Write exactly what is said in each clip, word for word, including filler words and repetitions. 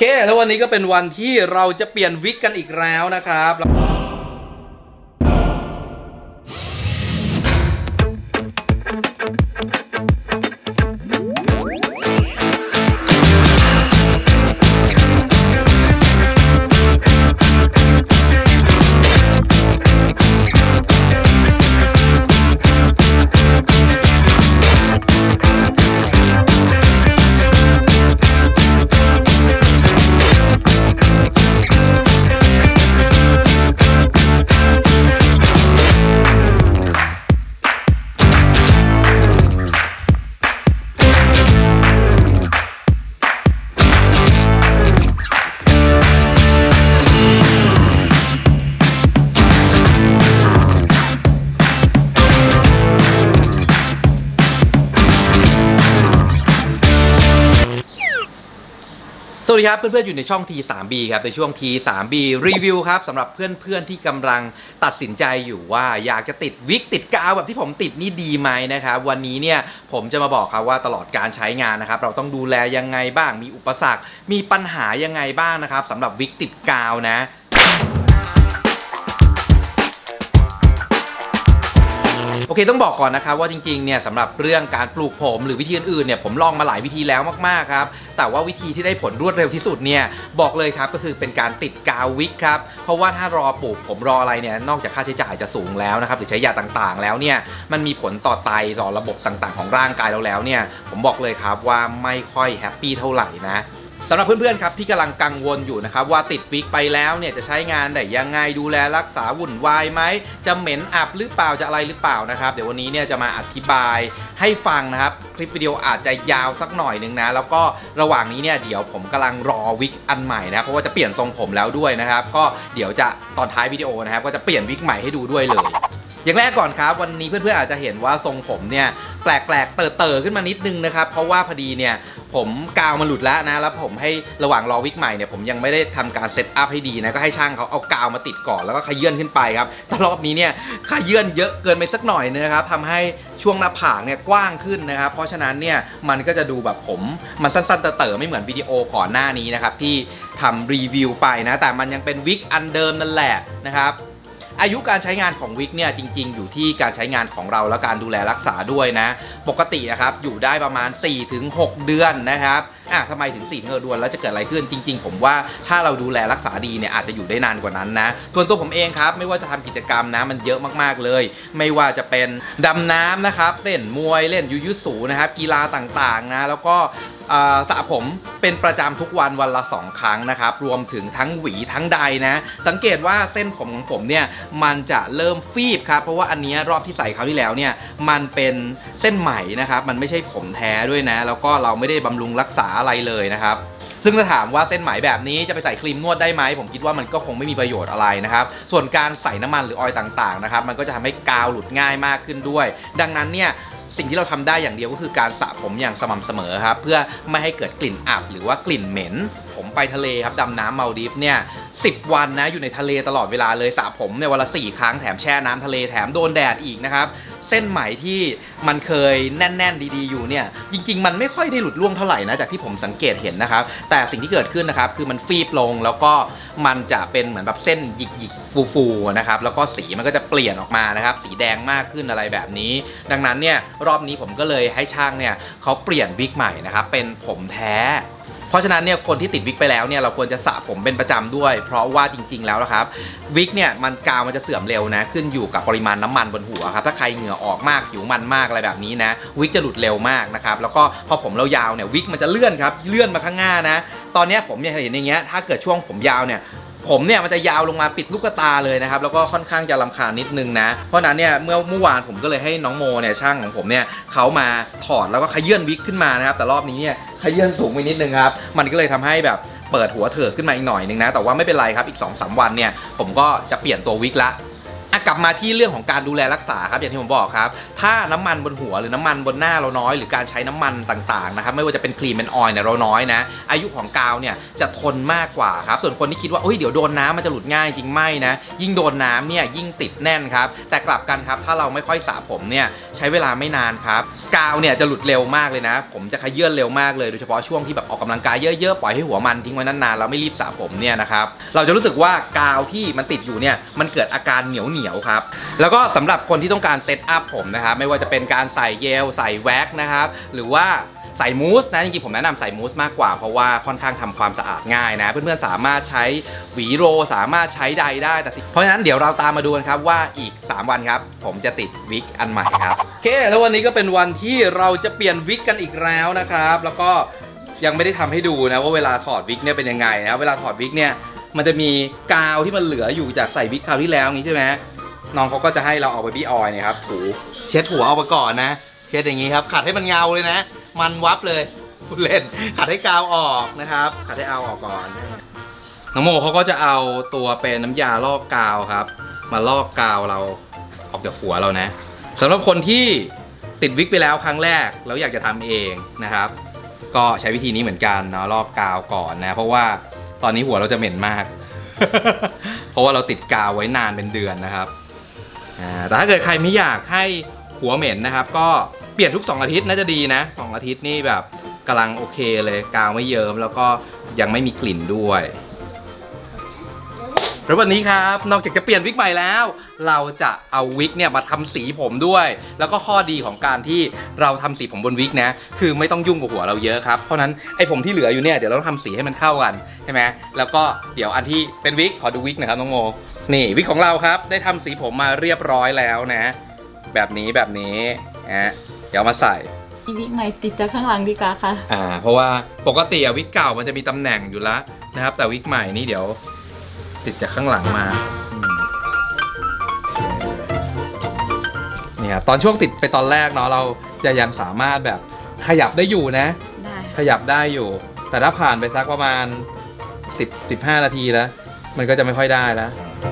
เคแล้ววันนี้ก็เป็นวันที่เราจะเปลี่ยนวิกกันอีกแล้วนะครับสวัสดีครับเพื่อนๆอยู่ในช่อง ที ทรี บี ครับในช่วง ที ทรี บี รีวิวครับสำหรับเพื่อนๆที่กำลังตัดสินใจอยู่ว่าอยากจะติดวิกติดกาวแบบที่ผมติดนี่ดีไหมนะครับวันนี้เนี่ยผมจะมาบอกครับว่าตลอดการใช้งานนะครับเราต้องดูแลยังไงบ้างมีอุปสรรคมีปัญหายังไงบ้างนะครับสำหรับวิกติดกาวนะโอเคต้องบอกก่อนนะครับว่าจริงๆเนี่ยสำหรับเรื่องการปลูกผมหรือวิธีอื่นๆเนี่ยผมลองมาหลายวิธีแล้วมากๆครับแต่ว่าวิธีที่ได้ผลรวดเร็วที่สุดเนี่ยบอกเลยครับก็คือเป็นการติดกาววิกครับเพราะว่าถ้ารอปลูกผมรออะไรเนี่ยนอกจากค่าใช้จ่ายจะสูงแล้วนะครับหรือใช้ยาต่างๆแล้วเนี่ยมันมีผลต่อไตต่อระบบต่างๆของร่างกายเราแล้วเนี่ยผมบอกเลยครับว่าไม่ค่อยแฮปปี้เท่าไหร่นะสำหรับเพื่อนๆครับที่กำลังกังวลอยู่นะครับว่าติดวิกไปแล้วเนี่ยจะใช้งานได้ยังไงดูแลรักษาวุ่นวายไหมจะเหม็นอับหรือเปล่าจะอะไรหรือเปล่านะครับเดี๋ยววันนี้เนี่ยจะมาอธิบายให้ฟังนะครับคลิปวิดีโออาจจะยาวสักหน่อยนึงนะแล้วก็ระหว่างนี้เนี่ยเดี๋ยวผมกำลังรอวิกอันใหม่นะเพราะว่าจะเปลี่ยนทรงผมแล้วด้วยนะครับก็เดี๋ยวจะตอนท้ายวิดีโอนะครับก็จะเปลี่ยนวิกใหม่ให้ดูด้วยเลยอย่างแรกก่อนครับวันนี้เพื่อนๆอาจจะเห็นว่าทรงผมเนี่ยแปลกๆเติร์ๆขึ้นมานิดนึงนะครับเพราะว่าพอดีเนี่ยผมกาวมันหลุดแล้วนะแล้วผมให้ระหว่างรอวิกใหม่เนี่ยผมยังไม่ได้ทำการเซตอัพให้ดีนะก็ให้ช่างเขาเอากาวมาติดก่อนแล้วก็ขยื่นขึ้นไปครับแต่รอบนี้เนี่ยขยื่นเยอะเกินไปสักหน่อยนะครับทำให้ช่วงหน้าผากเนี่ยกว้างขึ้นนะครับเพราะฉะนั้นเนี่ยมันก็จะดูแบบผมมันสั้นๆเต๋อๆไม่เหมือนวิดีโอก่อนหน้านี้นะครับที่ทำรีวิวไปนะแต่มันยังเป็นวิกอันเดิมนั่นแหละนะครับอายุการใช้งานของวิกเนี่ยจริงๆอยู่ที่การใช้งานของเราและการดูแลรักษาด้วยนะปกตินะครับอยู่ได้ประมาณ สี่ถึงหก เดือนนะครับอ่ะทำไมถึง สี่ถึงหก เดือนแล้วจะเกิดอะไรขึ้นจริงๆผมว่าถ้าเราดูแลรักษาดีเนี่ยอาจจะอยู่ได้นานกว่านั้นนะส่วนตัวผมเองครับไม่ว่าจะทำกิจกรรมนะมันเยอะมากๆเลยไม่ว่าจะเป็นดำน้ำนะครับเล่นมวยเล่นยูยุสุนะครับกีฬาต่างๆนะแล้วก็สระผมเป็นประจำทุกวันวันละสองครั้งนะครับรวมถึงทั้งหวีทั้งใดนะสังเกตว่าเส้นผมของผมเนี่ยมันจะเริ่มฟีบครับเพราะว่าอันนี้รอบที่ใส่คราวที่แล้วเนี่ยมันเป็นเส้นไหมนะครับมันไม่ใช่ผมแท้ด้วยนะแล้วก็เราไม่ได้บำรุงรักษาอะไรเลยนะครับซึ่งถ้าถามว่าเส้นไหมแบบนี้จะไปใส่ครีมนวดได้ไหมผมคิดว่ามันก็คงไม่มีประโยชน์อะไรนะครับส่วนการใส่น้ำมันหรือออยล์ต่างๆนะครับมันก็จะทำให้กาวหลุดง่ายมากขึ้นด้วยดังนั้นเนี่ยสิ่งที่เราทำได้อย่างเดียวก็คือการสระผมอย่างสม่ำเสมอครับเพื่อไม่ให้เกิดกลิ่นอับหรือว่ากลิ่นเหม็นผมไปทะเลครับดำน้ำมัลดีฟเนี่ยสิบวันนะอยู่ในทะเลตลอดเวลาเลยสระผมในวันละสี่ครั้งแถมแช่น้ำทะเลแถมโดนแดดอีกนะครับเส้นไหมที่มันเคยแน่นๆดีๆอยู่เนี่ยจริงๆมันไม่ค่อยได้หลุดร่วงเท่าไหร่นะจากที่ผมสังเกตเห็นนะครับแต่สิ่งที่เกิดขึ้นนะครับคือมันฟีบลงแล้วก็มันจะเป็นเหมือนแบบเส้นหยิกๆฟูๆนะครับแล้วก็สีมันก็จะเปลี่ยนออกมานะครับสีแดงมากขึ้นอะไรแบบนี้ดังนั้นเนี่ยรอบนี้ผมก็เลยให้ช่างเนี่ยเขาเปลี่ยนวิกใหม่นะครับเป็นผมแท้เพราะฉะนั้นเนี่ยคนที่ติดวิกไปแล้วเนี่ยเราควรจะสระผมเป็นประจำด้วยเพราะว่าจริงๆแล้วนะครับวิกเนี่ยมันกาวมันจะเสื่อมเร็วนะขึ้นอยู่กับปริมาณน้ำมันบนหัวครับถ้าใครเหงื่อออกมากผิวมันมากอะไรแบบนี้นะวิกจะหลุดเร็วมากนะครับแล้วก็พอผมเรายาวเนี่ยวิกมันจะเลื่อนครับเลื่อนมาข้างหน้านะตอนนี้ผมเนี่ยเห็นอย่างเงี้ยถ้าเกิดช่วงผมยาวเนี่ยผมเนี่ยมันจะยาวลงมาปิดลูกตาเลยนะครับแล้วก็ค่อนข้างจะรำคาญนิดนึงนะเพราะนั้นเนี่ยเมื่อเมื่อวานผมก็เลยให้น้องโมเนี่ยช่างของผมเนี่ยเขามาถอดแล้วก็ขยื่นวิกขึ้นมานะครับแต่รอบนี้เนี่ยขยื่นสูงไปนิดนึงครับมันก็เลยทำให้แบบเปิดหัวเถิกขึ้นมาอีกหน่อยนึงนะแต่ว่าไม่เป็นไรครับอีก สองสาม วันเนี่ยผมก็จะเปลี่ยนตัววิกละกลับมาที่เรื่องของการดูแลรักษาครับอย่างที่ผมบอกครับถ้าน้ำมันบนหัวหรือน้ำมันบนหน้าเราน้อยหรือการใช้น้ำมันต่างๆนะครับไม่ว่าจะเป็นครีมเป็นออยล์เนี่ยเราน้อยนะอายุของกาวเนี่ยจะทนมากกว่าครับส่วนคนที่คิดว่าเฮ้ยเดี๋ยวโดนน้ำมันจะหลุดง่ายจริงไม่นะยิ่งโดนน้ำเนี่ยยิ่งติดแน่นครับแต่กลับกันครับถ้าเราไม่ค่อยสระผมเนี่ยใช้เวลาไม่นานครับกาวเนี่ยจะหลุดเร็วมากเลยนะผมจะขยื่นเร็วมากเลยโดยเฉพาะช่วงที่แบบออกกำลังกายเยอะๆปล่อยให้หัวมันทิ้งไว้นานๆเราไม่รีบสระผมเนี่ยนะครับเราจะรู้สึกว่ากาวที่มันติดอยู่เนี่ยมันเกิดอาการเหนียวเหนียวครับแล้วก็สำหรับคนที่ต้องการเซตอัพผมนะครับไม่ว่าจะเป็นการใส่เยลใส่แว็กนะครับหรือว่าใส่มูสนะจริงๆผมแนะนำใส่มูสมากกว่าเพราะว่าค่อนข้างทำความสะอาดง่ายนะเพื่อนๆสามารถใช้หวีโรสามารถใช้ใดได้แต่เพราะฉะนั้นเดี๋ยวเราตามมาดูกันครับว่าอีกสามวันครับผมจะติดวิกอันใหม่ครับโอเคแล้ววันนี้ก็เป็นวันที่เราจะเปลี่ยนวิกกันอีกแล้วนะครับแล้วก็ยังไม่ได้ทำให้ดูนะว่าเวลาถอดวิกเนี่ยเป็นยังไงนะเวลาถอดวิกเนี่ยมันจะมีกาวที่มันเหลืออยู่จากใส่วิกคราวที่แล้วนี้ใช่ไหมน้องเขาก็จะให้เราเอาเบบี้ออยล์เนี่ยครับถูเช็ดหัวเอาไปก่อนนะเช็ดอย่างนี้ครับขัดให้มันเงาเลยนะมันวับเลยพูดเล่นขัดให้กาวออกนะครับขัดให้เอาออกก่อนน้องโมเขาก็จะเอาตัวเป็นน้ำยาลอกกาวครับมาลอกกาวเราออกจากหัวเรานะสำหรับคนที่ติดวิกไปแล้วครั้งแรกแล้วอยากจะทำเองนะครับก็ใช้วิธีนี้เหมือนกันเนาะลอกกาวก่อนนะเพราะว่าตอนนี้หัวเราจะเหม็นมาก เพราะว่าเราติดกาวไว้นานเป็นเดือนนะครับแต่ถ้าเกิดใครไม่อยากให้หัวเหม็นนะครับก็เปลี่ยนทุกสองอาทิตย์น่าจะดีนะสองอาทิตย์นี่แบบกำลังโอเคเลยกาวไม่เยิ้มแล้วก็ยังไม่มีกลิ่นด้วยแล้ววันนี้ครับนอกจากจะเปลี่ยนวิกใหม่แล้วเราจะเอาวิกเนี่ยมาทำสีผมด้วยแล้วก็ข้อดีของการที่เราทำสีผมบนวิกนะคือไม่ต้องยุ่งกับหัวเราเยอะครับเพราะนั้นไอ้ผมที่เหลืออยู่เนี่ยเดี๋ยวเราต้องทำสีให้มันเข้ากันใช่ไหมแล้วก็เดี๋ยวอันที่เป็นวิกขอดูวิกหน่อยครับน้องโมนี่วิกของเราครับได้ทำสีผมมาเรียบร้อยแล้วนะแบบนี้แบบนี้นะเดี๋ยวมาใส่วิกใหม่ติดจากข้างหลังดีกว่าค่ะอ่าเพราะว่าปกติวิกเก่ามันจะมีตำแหน่งอยู่แล้วนะครับแต่วิกใหม่นี่เดี๋ยวติดจากข้างหลังมาเนี่ยตอนช่วงติดไปตอนแรกเนาะเราจะยังสามารถแบบขยับได้อยู่นะได้ขยับได้อยู่แต่ถ้าผ่านไปสักประมาณสิบ สิบห้านาทีแล้วมันก็จะไม่ค่อยได้แล้ว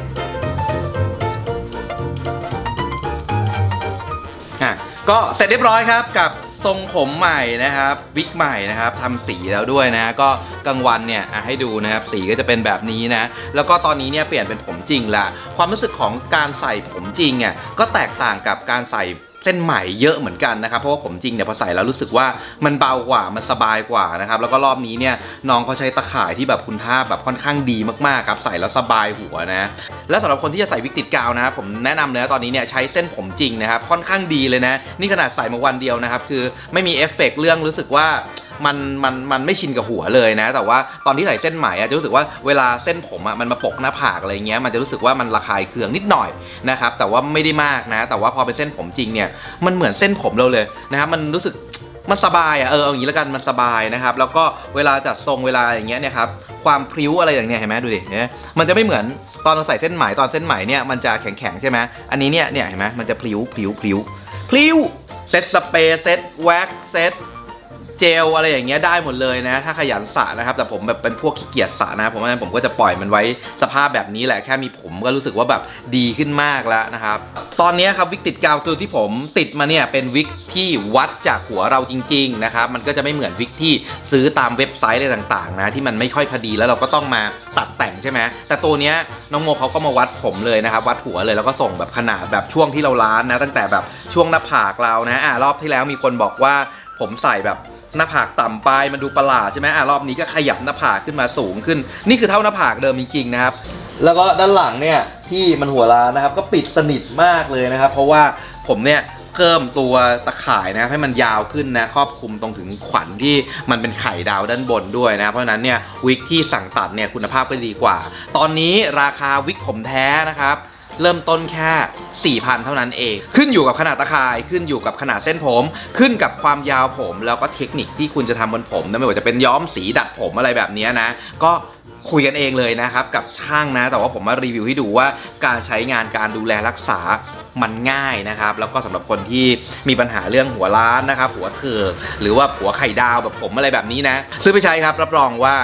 อ่ะก็เสร็จเรียบร้อยครับกับทรงผมใหม่นะครับวิกใหม่นะครับทำสีแล้วด้วยนะก็กลางวันเนี่ยให้ดูนะครับสีก็จะเป็นแบบนี้นะแล้วก็ตอนนี้เนี่ยเปลี่ยนเป็นผมจริงละความรู้สึกของการใส่ผมจริงอ่ะก็แตกต่างกับการใส่เส้นใหม่เยอะเหมือนกันนะครับเพราะว่าผมจริงเนี่ยพอใส่แล้วรู้สึกว่ามันเบากว่ามันสบายกว่านะครับแล้วก็รอบนี้เนี่ยน้องเขาใช้ตะข่ายที่แบบคุณภาพแบบค่อนข้างดีมากๆครับใส่แล้วสบายหัวนะและสำหรับคนที่จะใส่วิกติดกาวนะผมแนะนำเลยนะตอนนี้เนี่ยใช้เส้นผมจริงนะครับค่อนข้างดีเลยนะนี่ขนาดใส่มาวันเดียวนะครับคือไม่มีเอฟเฟกต์เรื่องรู้สึกว่ามันมันมันไม่ชินกับหัวเลยนะแต่ว่าตอนที่ใส่เส้นใหม่จะรู้สึกว่าเวลาเส้นผมอ่ะมันมาปกหน้าผากอะไรเงี้ยมันจะรู้สึกว่ามันระคายเคืองนิดหน่อยนะครับแต่ว่าไม่ได้มากนะแต่ว่าพอเป็นเส้นผมจริงเนี่ยมันเหมือนเส้นผมเราเลยนะครับมันรู้สึกมันสบายอ่ะเออเอาอย่างนี้แล้วกันมันสบายนะครับแล้วก็เวลาจัดทรงเวลาอย่างเงี้ยเนี่ยครับความพริ้วอะไรอย่างเงี้ยเห็นไหมดูดิเนี่ยมันจะไม่เหมือนตอนเราใส่เส้นไหมตอนเส้นไหมเนี่ยมันจะแข็งๆใช่ไหมอันนี้เนี่ยเนี่ยเห็นไหมมันจะพริ้วพริ้วพริ้วพริ้วเซตสเปรย์เซตแว็กเซตเจลอะไรอย่างเงี้ยได้หมดเลยนะถ้าขยันสระนะครับแต่ผมแบบเป็นพวกขี้เกียจสระนะผมว่าผมก็จะปล่อยมันไว้สภาพแบบนี้แหละแค่มีผมก็รู้สึกว่าแบบดีขึ้นมากแล้วนะครับตอนนี้ครับวิกติดกาวตัวที่ผมติดมาเนี่ยเป็นวิกที่วัดจากหัวเราจริงๆนะครับมันก็จะไม่เหมือนวิกที่ซื้อตามเว็บไซต์อะไรต่างๆนะที่มันไม่ค่อยพอดีแล้วเราก็ต้องมาตัดแต่งใช่ไหมแต่ตัวเนี้ยน้องโมเขาก็มาวัดผมเลยนะครับวัดหัวเลยแล้วก็ส่งแบบขนาดแบบช่วงที่เราล้านนะตั้งแต่แบบช่วงหน้าผากเรานะอ่ารอบที่แล้วมีคนบอกว่าผมใส่แบบหน้าผากต่ำไปมันดูประหลาดใช่ไหมอ่ะรอบนี้ก็ขยับหน้าผากขึ้นมาสูงขึ้นนี่คือเท่าหน้าผากเดิมจริงๆนะครับแล้วก็ด้านหลังเนี่ยที่มันหัวล้านนะครับก็ปิดสนิทมากเลยนะครับเพราะว่าผมเนี่ยเพิ่มตัวตะข่ายนะให้มันยาวขึ้นนะครอบคลุมตรงถึงขวัญที่มันเป็นไข่ดาวด้านบนด้วยนะเพราะฉะนั้นเนี่ยวิกที่สั่งตัดเนี่ยคุณภาพก็ดีกว่าตอนนี้ราคาวิกผมแท้นะครับเริ่มต้นแค่ สี่พัน เท่านั้นเองขึ้นอยู่กับขนาดตะข่ายขึ้นอยู่กับขนาดเส้นผมขึ้นกับความยาวผมแล้วก็เทคนิคที่คุณจะทำบนผมนะไม่ว่าจะเป็นย้อมสีดัดผมอะไรแบบนี้นะก็คุยกันเองเลยนะครับกับช่างนะแต่ว่าผมมารีวิวให้ดูว่าการใช้งานการดูแลรักษามันง่ายนะครับแล้วก็สำหรับคนที่มีปัญหาเรื่องหัวล้านนะครับหัวเถิกหรือว่าหัวไข่ดาวแบบผมอะไรแบบนี้นะซื้อไปใช้ครับรับรองว่า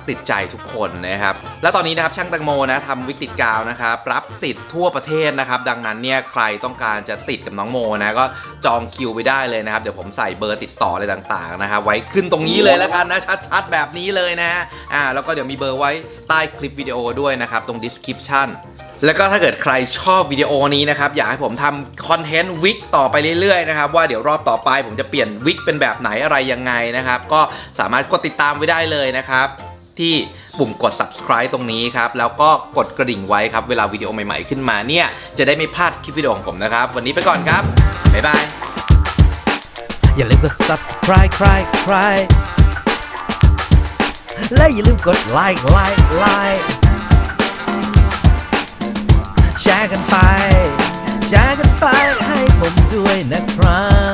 ติดใจทุกคนนะครับและตอนนี้นะครับช่างแตงโมนะทำวิกติดกาวนะครับรับติดทั่วประเทศนะครับดังนั้นเนี่ยใครต้องการจะติดกับน้องโมนะก็จองคิวไปได้เลยนะครับเดี๋ยวผมใส่เบอร์ติดต่ออะไรต่างๆนะครับไว้ขึ้นตรงนี้เลยแล้วกันนะชัดๆแบบนี้เลยนะอ่าแล้วก็เดี๋ยวมีเบอร์ไว้ใต้คลิปวิดีโอด้วยนะครับตรง description แล้วก็ถ้าเกิดใครชอบวิดีโอนี้นะครับอยากให้ผมทำคอนเทนต์วิกต่อไปเรื่อยๆนะครับว่าเดี๋ยวรอบต่อไปผมจะเปลี่ยนวิกเป็นแบบไหนอะไรยังไงนะครับก็สามารถกดติดตามไว้ได้เลยนะครับที่ปุ่มกด subscribe ตรงนี้ครับแล้วก็กดกระดิ่งไว้ครับเวลาวิดีโอใหม่ๆขึ้นมาเนี่ยจะได้ไม่พลาดคลิปวิดีโอของผมนะครับวันนี้ไปก่อนครับบ๊ายบายอย่าลืมกด subscribe ใครใครและอย่าลืมกดไลค์ไลค์ไลค์แชร์กันไปแชร์กันไปให้ผมด้วยนะครับ